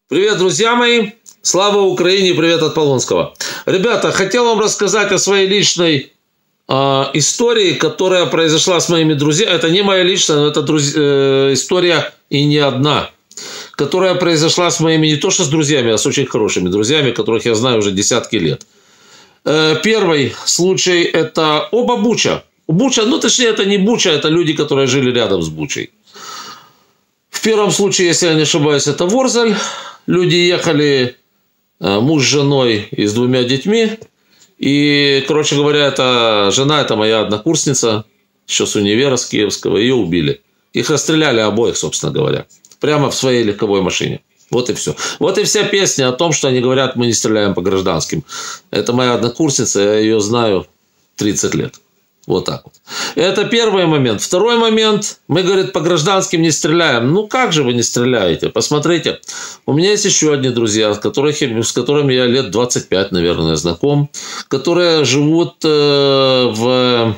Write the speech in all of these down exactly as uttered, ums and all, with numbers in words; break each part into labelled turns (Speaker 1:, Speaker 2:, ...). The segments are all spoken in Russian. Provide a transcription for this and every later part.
Speaker 1: Привет, друзья мои! Слава Украине! Привет от Полонского. Ребята, хотел вам рассказать о своей личной э, истории, которая произошла с моими друзьями. Это не моя личная, но это друз... э, история и не одна. Которая произошла с моими не то что с друзьями, а с очень хорошими друзьями, которых я знаю уже десятки лет. Э, первый случай – это оба Буча. Буча, ну точнее, это не Буча, это люди, которые жили рядом с Бучей. В первом случае, если я не ошибаюсь, это Ворзель. Люди ехали, муж с женой и с двумя детьми. И, короче говоря, это жена, это моя однокурсница, еще с универа, с Киевского. Ее убили. Их расстреляли обоих, собственно говоря. Прямо в своей легковой машине. Вот и все. Вот и вся песня о том, что они говорят, мы не стреляем по гражданским. Это моя однокурсница, я ее знаю тридцать лет. Вот так вот. Это первый момент. Второй момент. Мы, говорит, по гражданским не стреляем. Ну, как же вы не стреляете? Посмотрите. У меня есть еще одни друзья, с, которых, с которыми я лет двадцать пять, наверное, знаком. Которые живут э, в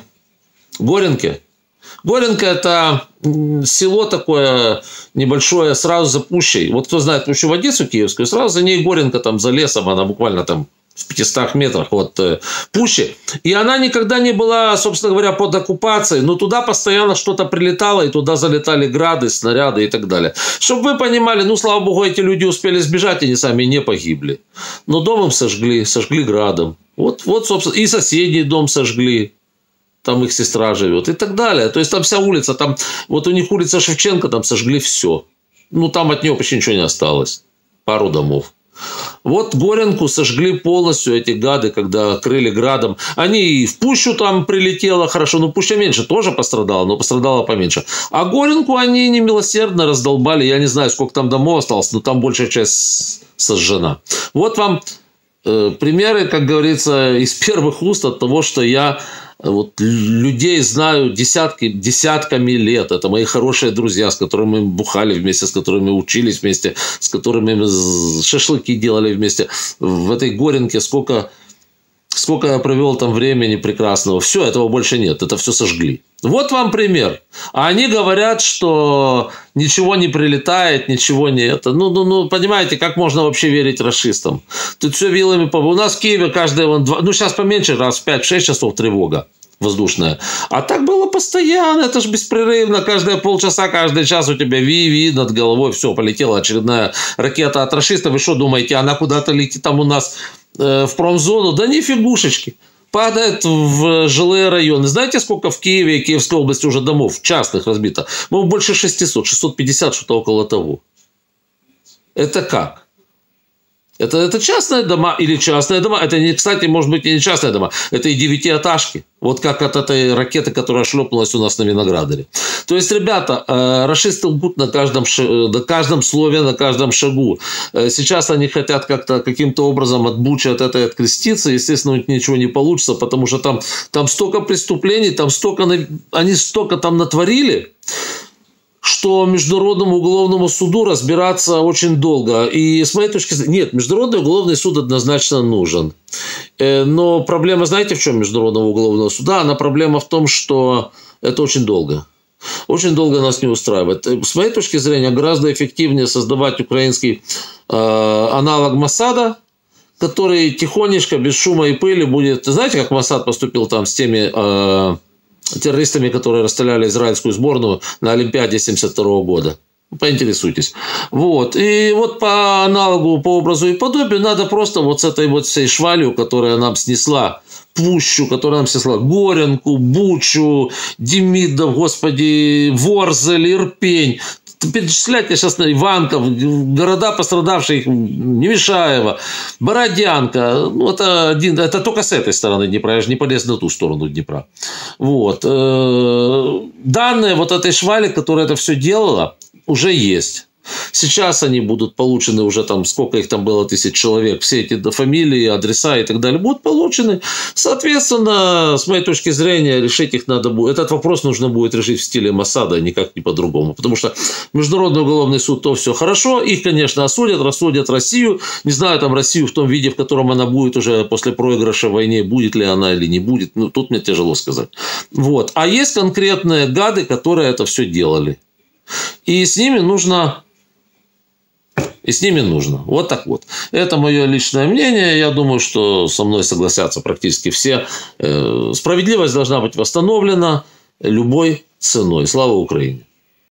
Speaker 1: Горенке. Горенка – это село такое небольшое, сразу за Пущей. Вот кто знает Пущу Водицу Киевскую, сразу за ней Горенка, там за лесом, она буквально там в пятистах метрах от Пущи. И она никогда не была, собственно говоря, под оккупацией. Но туда постоянно что-то прилетало, и туда залетали грады, снаряды и так далее. Чтобы вы понимали, ну, слава богу, эти люди успели сбежать, они сами не погибли. Но дом им сожгли, сожгли градом. Вот, вот, собственно, и соседний дом сожгли. Там их сестра живет и так далее. То есть, там вся улица, там, вот у них улица Шевченко, там сожгли все. Ну, там от нее почти ничего не осталось. Пару домов. Вот Горенку сожгли полностью эти гады, когда крыли градом. Они и в Пущу там прилетело хорошо. Ну, Пуща меньше тоже пострадала, но пострадала поменьше. А Горенку они немилосердно раздолбали. Я не знаю, сколько там домов осталось, но там большая часть сожжена. Вот вам э, примеры, как говорится, из первых уст от того, что я... Вот людей знаю десятки, десятками лет. Это мои хорошие друзья, с которыми мы бухали вместе, с которыми учились вместе, с которыми мы шашлыки делали вместе. В этой Горенке сколько, сколько я провел там времени прекрасного. Все, этого больше нет. Это все сожгли. Вот вам пример. А они говорят, что ничего не прилетает, ничего не это. Ну, ну, ну, понимаете, как можно вообще верить рашистам? Тут все вилами по... У нас в Киеве каждые вон два... Ну, сейчас поменьше, раз в пять-шесть часов тревога воздушная. А так было постоянно, это же беспрерывно. Каждые полчаса, каждый час у тебя ви-ви над головой. Все, полетела очередная ракета от рашистов. Вы что думаете, она куда-то летит там у нас э, в промзону? Да нифигушечки. Падает в жилые районы. Знаете, сколько в Киеве и Киевской области уже домов частных разбито? Ну, больше шестисот, шестьсот пятьдесят, что-то около того. Это как? Это, это частные дома или частные дома? Это, не, кстати, может быть, и не частные дома. Это и девятиэтажки. Вот как от этой ракеты, которая шлепнулась у нас на Виноградаре. То есть, ребята, э, рашисты лгут на каждом, на каждом слове, на каждом шагу. Э, сейчас они хотят как-то каким-то образом от Бучи, от этой откреститься. Естественно, у них ничего не получится, потому что там, там столько преступлений, там столько, они столько там натворили, что Международному уголовному суду разбираться очень долго. И с моей точки зрения, нет, Международный уголовный суд однозначно нужен. Но проблема, знаете, в чем Международного уголовного суда? Она проблема в том, что это очень долго. Очень долго нас не устраивает. С моей точки зрения, гораздо эффективнее создавать украинский э, аналог Моссада, который тихонечко, без шума и пыли будет... Знаете, как Моссад поступил там с теми... Э, террористами, которые расстреляли израильскую сборную на Олимпиаде семьдесят второго года. Поинтересуйтесь. Вот. И вот по аналогу, по образу и подобию надо просто вот с этой вот всей швалью, которая нам снесла Пущу, которая нам снесла Горенку, Бучу, Демидов, господи, Ворзель, Ирпень. Перечислять я сейчас на Иванков, города пострадавшие, Немешаево, Бородянка. Ну, это, один, это только с этой стороны Днепра. Я же не полез на ту сторону Днепра. Вот. Данные вот этой швали, которая это все делала, уже есть. Сейчас они будут получены уже там, сколько их там было, тысяч человек, все эти фамилии, адреса и так далее будут получены. Соответственно, с моей точки зрения, решить их надо будет. Этот вопрос нужно будет решить в стиле Моссада, никак не по-другому. Потому что Международный уголовный суд, то все хорошо. Их, конечно, осудят, рассудят Россию. Не знаю, там Россию в том виде, в котором она будет уже после проигрыша в войне, будет ли она или не будет. Ну, тут мне тяжело сказать. Вот. А есть конкретные гады, которые это все делали. И с ними нужно и с ними нужно. Вот так вот. Это мое личное мнение. Я думаю, что со мной согласятся практически все. Справедливость должна быть восстановлена любой ценой. Слава Украине!